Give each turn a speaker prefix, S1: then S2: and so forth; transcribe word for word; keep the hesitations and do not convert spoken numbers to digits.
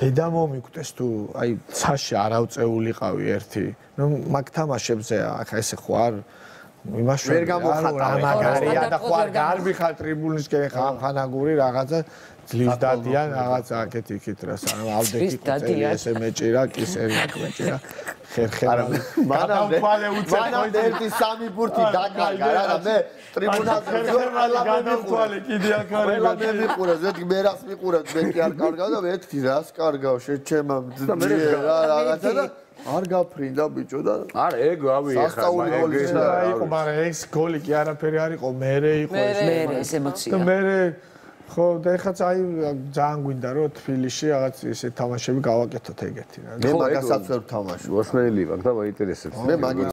S1: დედა მომიკვდეს თუ აი ცაში არავწეულიყავი ერთი. ნუ მაგ თამაშებზე ახლა ესე ხო არ იმაში
S2: ვერ გამოხატავ.
S1: მაგარია და ხო არ გარბიხარ ტრიბუნისკენ ხა ხანაგური რაღაცა ძლივს დადიან რაღაცა აქეთ იქით რა სანამ ავდეთი კუწელი ესე მეჭირა კისერი მეჭირა ხერხერა
S2: მანამდე მანამდე ერთი სამი ბურთი დაკარგა რა და მე ტრიბუნაზე ყველა
S1: გადავთვალე კიდე აქ არის
S2: ყველა მე მიყურე ზეთი მე რას მიყურე მე კი არ კარგავ და მეთქი რას კარგავ შეჩემა რა რაღაცა და არ გაფრინდა ბიჭო და
S3: არა ეგ ავი ეხლა
S1: იყო მაგრამ ეს გოლი კი არაფერი არ იყო მერე იყო ეს
S4: მერე ეს ემოცია
S1: და მერე ხო და ეხლა აი ძალიან გვინდა რომ თბილისში რაღაც ესე თამაშები გავაკეთოთ ეგეთი რა
S2: მე მაგასაც ვერ ვთამაშობ
S3: მოსმენელი ვარ და მაინტერესებს
S2: მე მაგით